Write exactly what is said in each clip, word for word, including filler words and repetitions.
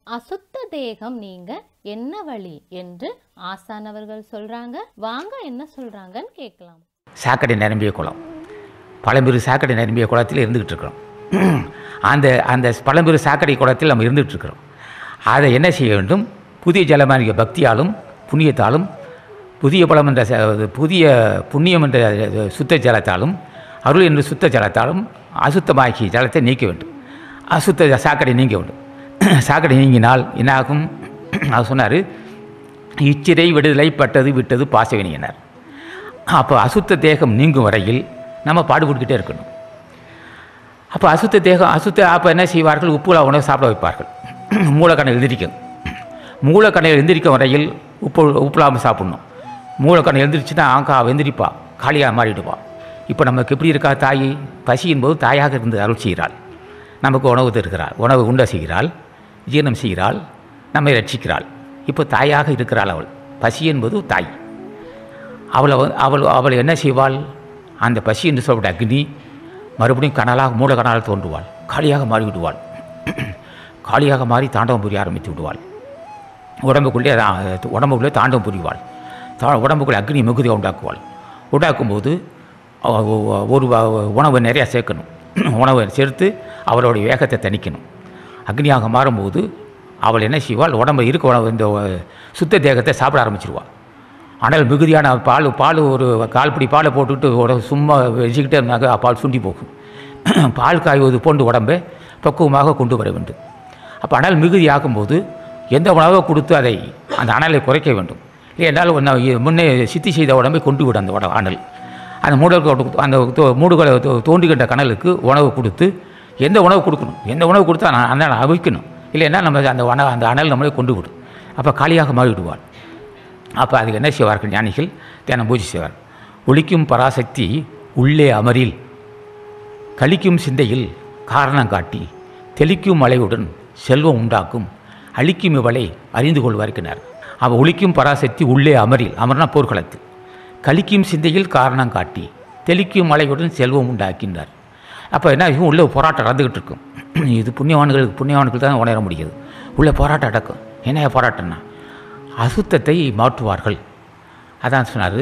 அசுத்த தேகம் நீங்க என்ன வழி என்று ஆசானவர்கள் சொல்றாங்க. வாங்க என்ன சொல்றாங்கன்னு கேட்கலாம். சாக்கடை நிரம்பிய குளம், பழம்பெரு சாக்கடை நிரம்பிய குளத்தில் இருந்துகிட்டு இருக்கிறோம். அந்த அந்த பழம்பெரு சாக்கடை குளத்தில் நம்ம இருந்துகிட்டு இருக்கிறோம். அதை என்ன செய்ய வேண்டும்? புதிய ஜலமானிய பக்தியாலும் புண்ணியத்தாலும், புதிய பழம் என்ற புதிய புண்ணியம் என்ற சுத்த ஜலத்தாலும், அருள் என்ற சுத்த ஜலத்தாலும் அசுத்தமாக்கி ஜலத்தை நீக்க வேண்டும். அசுத்த சாக்கடை நீங்க வேண்டும். சாக்கடை நீங்கினால் என்னாகும்? அவர் சொன்னார், இச்சிறை விடுதலை பட்டது விட்டது பாசவினியினர். அப்போ அசுத்த தேகம் நீங்கும் வரையில் நம்ம பாடுபட்டுக்கிட்டே இருக்கணும். அப்போ அசுத்த தேகம் அசுத்த அப்போ என்ன செய்வார்கள்? உப்புலா உணவு சாப்பிட வைப்பார்கள். மூலக்கணை எழுந்திரிக்கும். மூலக்கணை எழுந்திரிக்கும் வரையில் உப்பு உப்புலாமல் சாப்பிட்ணும். மூலக்கணை எழுந்திரிச்சுன்னா ஆங்கா வெந்திரிப்பா, காளியாக மாறிடுவா. இப்போ நமக்கு எப்படி இருக்கா? தாய் பசியின் போது தாயாக இருந்து அருள் செய்கிறாள், நமக்கு உணவு தருகிறாள், உணவு உண்ட செய்கிறாள், ஜீரணம் செய்கிறாள், நம்மை ரட்சிக்கிறாள். இப்போ தாயாக இருக்கிறாள் அவள். பசி என்பது தாய். அவளை அவள் அவள் என்ன செய்வாள்? அந்த பசி என்று சொல்லப்பட்ட அக்னி மறுபடியும் கனலாக மூல கனலாக தோன்றுவாள், காளியாக மாறி விடுவாள். காளியாக மாறி தாண்டவம் புரிய ஆரம்பித்து விடுவாள். உடம்புக்குள்ளே உடம்புக்குள்ளே தாண்டவம் புரிவாள். தா உடம்புக்குள்ளே அக்னி மிகுதியை உண்டாக்குவாள். உண்டாக்கும்போது ஒரு உணவு நிறையா சேர்க்கணும். உணவை சேர்த்து அவளுடைய வேகத்தை தணிக்கணும். அக்னியாக மாறும்போது அவள் என்ன செய்வாள்? உடம்பு இருக்க உணவு இந்த சுத்த தேகத்தை சாப்பிட ஆரம்பிச்சிருவாள். ஆனால் மிகுதியான பால் பால் ஒரு கால்படி பாலை போட்டுக்கிட்டு உடம்பு சும்மா வச்சுக்கிட்டே இருந்தாங்க, பால் சுண்டி போகும். பால் காய்வது போன்று உடம்பை பக்குவமாக கொண்டு வர வேண்டும். அப்போ அனல் மிகுதி ஆகும்போது எந்த உணவை கொடுத்து அதை அந்த அனலை குறைக்க வேண்டும். இல்லையென்றால் முன்னே சித்தி செய்த உடம்பை கொண்டு விடும் அந்த உட அனல். அந்த மூடல் அந்த மூடுகளை தோன்றுகின்ற கனலுக்கு உணவு கொடுத்து எந்த உணவு கொடுக்கணும், எந்த உணவு கொடுத்தா அந்த அவிக்கணும். இல்லைன்னா நம்ம அந்த உணவு அந்த அனல் நம்மளே கொண்டு விடும். அப்போ காலியாக மாறிவிடுவாள். அப்போ அதுக்கு என்ன செய்வார்கள் ஞானிகள்? தியானம் பூஜை செய்வார். ஒளிக்கும் பராசக்தி உள்ளே அமரில் கழிக்கும் சிந்தையில் காரணம் காட்டி தெளிக்கும் மலையுடன் செல்வம் உண்டாக்கும் அழிக்கும் இவளை அறிந்து கொள்வார்க்கிறார். அப்போ ஒளிக்கும் பராசக்தி உள்ளே அமரில், அமர்னா போர்க்களத்து, கழிக்கும் சிந்தையில் காரணம் காட்டி தெளிக்கும் மலையுடன் செல்வம் உண்டாக்கின்றார். அப்போ என்ன ஆகும்? உள்ளே போராட்டம் நடந்துக்கிட்டு இருக்கும். இது புண்ணியவான்களுக்கு புண்ணியவான்களுக்கு தான் உணர முடியாது. உள்ளே போராட்டம் நடக்கும். என்ன போராட்டம்னா அசுத்தத்தை மாற்றுவார்கள். அதான் சொன்னார்,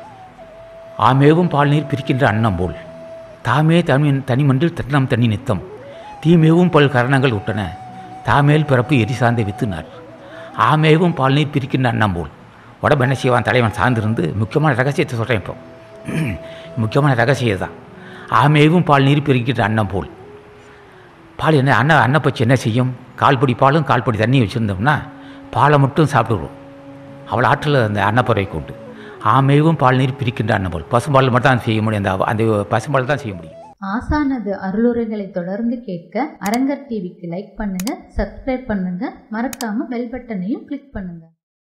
ஆமேவும் பால் நீர் பிரிக்கின்ற அன்னம் போல் தாமே தனி தனிமன்றில் தன்னம் தனி நித்தம் தீமேவும் பல் கரணங்கள் விட்டன தாமேல் பிறப்பு எரி சார்ந்த வித்துனார். ஆமேவும் பால் நீர் பிரிக்கின்ற அன்னம் போல் உடம்பு என்ன செய்வான்? தலைவன் சார்ந்திருந்து முக்கியமான ரகசியத்தை சொல்கிறேன். இப்போ முக்கியமான ரகசியம் தான். ஆமேவும் பால் நீர் பிரிக்கின்ற அன்னம் போல். பால் என்ன அன்ன அன்னப்பச்சு என்ன செய்யும்? கால்படி பாலும் கால்படி தண்ணி வச்சுருந்தோம்னா பாலை மட்டும் சாப்பிடுவோம். அவள் ஆற்றில் அந்த அன்னப்பறவை கொண்டு ஆமேவும் பால் நீர் பிரிக்கின்ற அன்னம் போல். பசும்பால் மட்டும் தான் செய்ய முடியும். அந்த அந்த பசும்பால் தான் செய்ய முடியும். ஆசானது அருளுரைகளை தொடர்ந்து கேட்க அரங்கர் டிவிக்கு லைக் பண்ணுங்க, சப்ஸ்கிரைப் பண்ணுங்க, மறக்காம பெல் பட்டனையும் கிளிக் பண்ணுங்க.